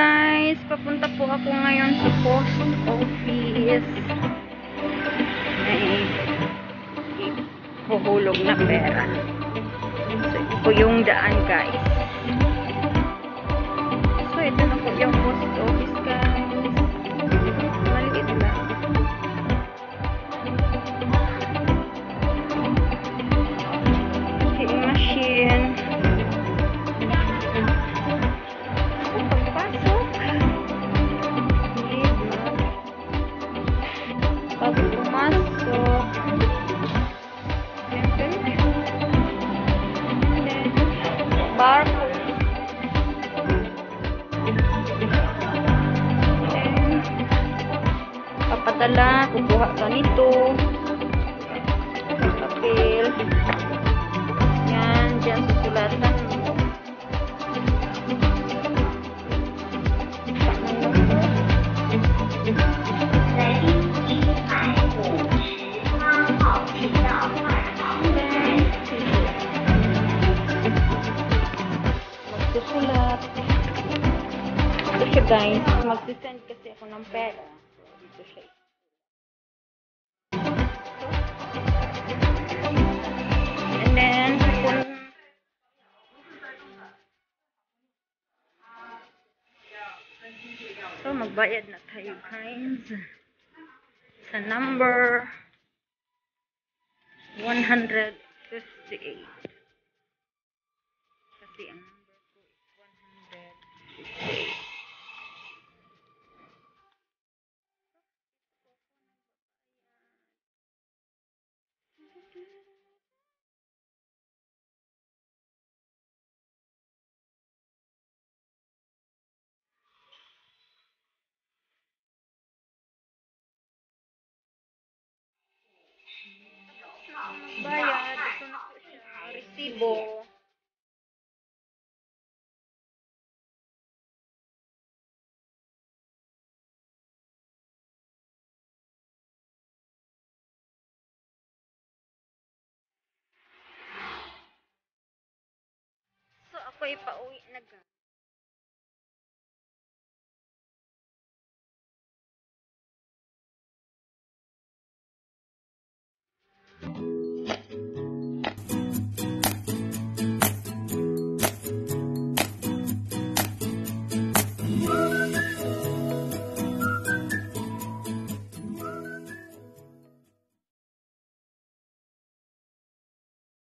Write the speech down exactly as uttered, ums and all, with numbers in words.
guys, papunta po ako ngayon sa post office. May huhulog na pera. So, ito po yung daan guys. So, ito na po yung post office guys. Maliit lang. A T M machine. Bago pumasok, and then barcode, and papadala, kukuha ka nito, papel, yan, dyan susulatan mo. Magsusulat. Ito siya guys. Magsisend kasi ako ng pera. Dito siya. And then, kung so, magbayad na tayo guys. Sa number one hundred fifty-eight. Kasi ang number ko is one hundred fifty-eight. Bayad. Ito na po siya. Resibo. So, ako ipauwi na guys.